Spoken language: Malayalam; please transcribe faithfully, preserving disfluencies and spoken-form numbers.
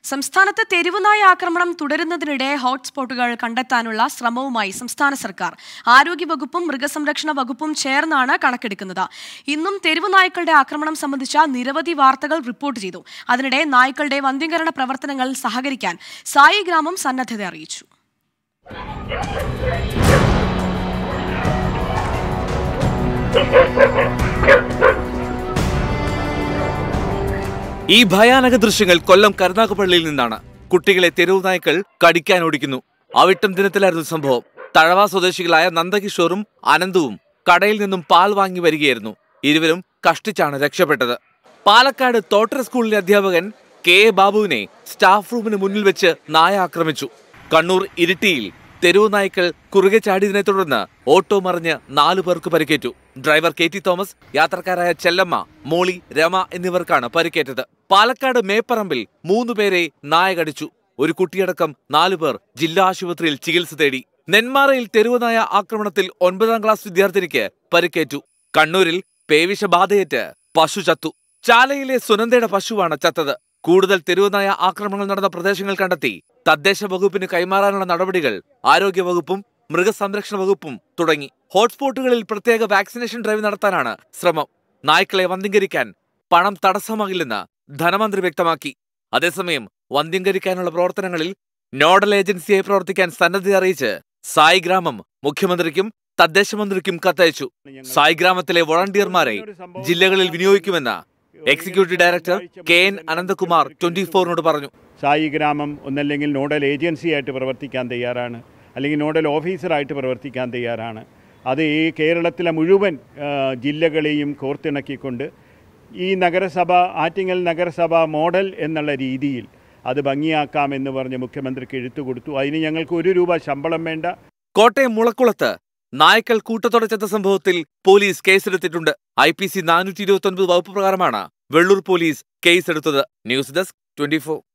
സംസ്ഥാനത്ത് തെരുവുനായ ആക്രമണം തുടരുന്നതിനിടെ ഹോട്ട്സ്പോട്ടുകൾ കണ്ടെത്താനുള്ള ശ്രമവുമായി സംസ്ഥാന സർക്കാർ ആരോഗ്യവകുപ്പും മൃഗസംരക്ഷണ വകുപ്പും ചേർന്നാണ് കണക്കെടുക്കുന്നത്. ഇന്നും തെരുവുനായ്ക്കളുടെ ആക്രമണം സംബന്ധിച്ച നിരവധി വാർത്തകൾ റിപ്പോർട്ട് ചെയ്തു. അതിനിടെ നായ്ക്കളുടെ വന്ധ്യംകരണ പ്രവർത്തനങ്ങൾ സഹകരിക്കാൻ സായി ഗ്രാമം സന്നദ്ധത അറിയിച്ചു. ഈ ഭയാനക ദൃശ്യങ്ങൾ കൊല്ലം കരുനാഗപ്പള്ളിയിൽ നിന്നാണ്. കുട്ടികളെ തെരുവുനായ്ക്കൾ കടിക്കാൻ ഓടിക്കുന്നു. അവിട്ടം ദിനത്തിലായിരുന്നു സംഭവം. തഴവ സ്വദേശികളായ നന്ദകിഷോറും അനന്തവും കടയിൽ നിന്നും പാൽ വാങ്ങി വരികയായിരുന്നു. ഇരുവരും കഷ്ടിച്ചാണ് രക്ഷപ്പെട്ടത്. പാലക്കാട് തോട്ടർ സ്കൂളിലെ അധ്യാപകൻ കെ എ ബാബുവിനെ സ്റ്റാഫ് റൂമിന് മുന്നിൽ വെച്ച് നായ ആക്രമിച്ചു. കണ്ണൂർ ഇരിട്ടിയിൽ തെരുവുനായ്ക്കൾ കുറുകെ ചാടിയതിനെ തുടർന്ന് ഓട്ടോ മറിഞ്ഞ് നാലു പേർക്ക് പരിക്കേറ്റു. ഡ്രൈവർ കെ ടി തോമസ്, യാത്രക്കാരായ ചെല്ലമ്മ, മോളി, രമ എന്നിവർക്കാണ് പരിക്കേറ്റത്. പാലക്കാട് മേപ്പറമ്പിൽ മൂന്നു പേരെ നായ കടിച്ചു. ഒരു കുട്ടിയടക്കം നാലു പേർ ജില്ലാ ആശുപത്രിയിൽ ചികിത്സ തേടി. നെന്മാറയിൽ തെരുവുനായ ആക്രമണത്തിൽ ഒൻപതാം ക്ലാസ് വിദ്യാർത്ഥിനിക്ക് പരിക്കേറ്റു. കണ്ണൂരിൽ പേവിഷബാധയേറ്റ് പശു ചത്തു. ചാലയിലെ സുനന്ദയുടെ പശുവാണ് ചത്തത്. കൂടുതൽ തെരുവുനായ ആക്രമണങ്ങൾ നടന്ന പ്രദേശങ്ങൾ കണ്ടെത്തി തദ്ദേശ വകുപ്പിന് കൈമാറാനുള്ള നടപടികൾ ആരോഗ്യവകുപ്പും മൃഗസംരക്ഷണ വകുപ്പും തുടങ്ങി. ഹോട്ട്സ്പോട്ടുകളിൽ പ്രത്യേക വാക്സിനേഷൻ ഡ്രൈവ് നടത്താനാണ് ശ്രമം. നായ്ക്കളെ വന്ധ്യംകരിക്കാൻ പണം തടസ്സമാകില്ലെന്ന് ധനമന്ത്രി വ്യക്തമാക്കി. അതേസമയം വന്ധ്യംകരിക്കാനുള്ള പ്രവർത്തനങ്ങളിൽ നോഡൽ ഏജൻസിയായി പ്രവർത്തിക്കാൻ സന്നദ്ധത അറിയിച്ച് സായി ഗ്രാമം മുഖ്യമന്ത്രിക്കും തദ്ദേശ മന്ത്രിക്കും കത്തയച്ചു. സായി ഗ്രാമത്തിലെ വോളണ്ടിയർമാരെ ജില്ലകളിൽ വിനിയോഗിക്കുമെന്ന് executive director K N Ananthakumar twenty ഫോറിനോട് പറഞ്ഞു. സായി ഗ്രാമം ഒന്നല്ലെങ്കിൽ നോഡൽ ഏജൻസിയായിട്ട് പ്രവർത്തിക്കാൻ തയ്യാറാണ്, അല്ലെങ്കിൽ നോഡൽ ഓഫീസറായിട്ട് പ്രവർത്തിക്കാൻ തയ്യാറാണ്. അത് ഈ കേരളത്തിലെ മുഴുവൻ ജില്ലകളെയും കോർത്തിണക്കിക്കൊണ്ട് ഈ നഗരസഭ, ആറ്റിങ്ങൽ നഗരസഭ മോഡൽ എന്നുള്ള രീതിയിൽ അത് ഭംഗിയാക്കാമെന്ന് പറഞ്ഞ് മുഖ്യമന്ത്രിക്ക് എഴുത്തു കൊടുത്തു. അതിന് ഞങ്ങൾക്ക് ഒരു രൂപ ശമ്പളം വേണ്ട. കോട്ടയം മുളക്കുളത്ത് നായ്ക്കൾ കൂട്ടത്തോടെ ചത്ത സംഭവത്തിൽ പോലീസ് കേസെടുത്തിട്ടുണ്ട്. ഐ പി സി നാനൂറ്റി ഇരുപത്തി ഒൻപത് വകുപ്പ് പ്രകാരമാണ് വെള്ളൂർ പോലീസ് കേസെടുത്തത്. News desk twenty four.